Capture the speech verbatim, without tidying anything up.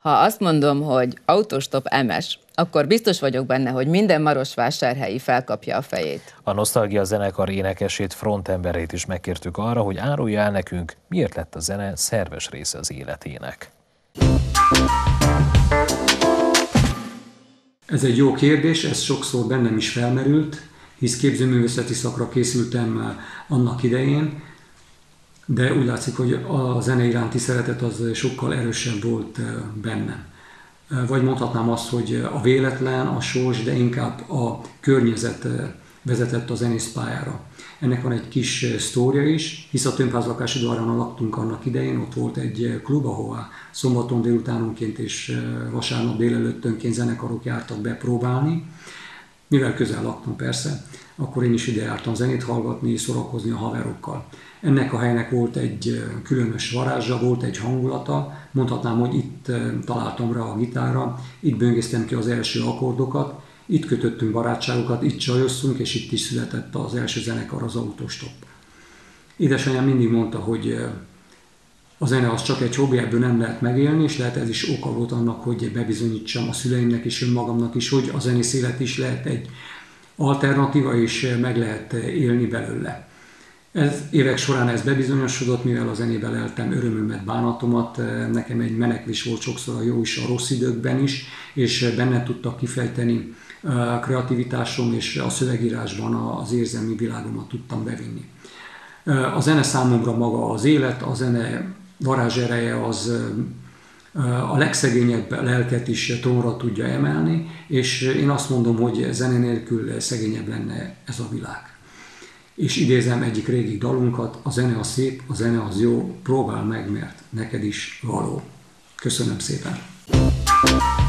Ha azt mondom, hogy Autostop em es, akkor biztos vagyok benne, hogy minden marosvásárhelyi felkapja a fejét. A Nosztalgia zenekar énekesét, frontemberét is megkértük arra, hogy árulja el nekünk, miért lett a zene szerves része az életének. Ez egy jó kérdés, ez sokszor bennem is felmerült, hisz képzőművészeti szakra készültem annak idején, de úgy látszik, hogy a zene iránti szeretet az sokkal erősebb volt bennem. Vagy mondhatnám azt, hogy a véletlen, a sors, de inkább a környezet vezetett a zenészpályára. Ennek van egy kis sztória is, hisz a Tömbházlakási udvaron laktunk annak idején, ott volt egy klub, ahová szombaton délutánonként és vasárnap délelőttönként zenekarok jártak bepróbálni. Mivel közel laktam persze, akkor én is ide jártam zenét hallgatni, szórakozni a haverokkal. Ennek a helynek volt egy különös varázsa, volt egy hangulata, mondhatnám, hogy itt találtam rá a gitárra, itt böngésztem ki az első akkordokat, itt kötöttünk barátságokat, itt csajoztunk, és itt is született az első zenekar, az Autostop. Édesanyám mindig mondta, hogy a zene az csak egy hobbi, ebből nem lehet megélni, és lehet ez is oka volt annak, hogy bebizonyítsam a szüleimnek és önmagamnak is, hogy a zenész élet is lehet egy alternatíva, és meg lehet élni belőle. Ez, évek során ez bebizonyosodott, mivel a zenével eltem örömömet, bánatomat, nekem egy menekvés volt sokszor a jó is a rossz időkben is, és benne tudtak kifejteni a kreativitásom, és a szövegírásban az érzelmi világomat tudtam bevinni. A zene számomra maga az élet, a zene varázsereje az a legszegényebb lelket is tónra tudja emelni, és én azt mondom, hogy zene nélkül szegényebb lenne ez a világ. És idézem egyik régi dalunkat, a zene az szép, a zene az jó, próbál meg, mert neked is való. Köszönöm szépen!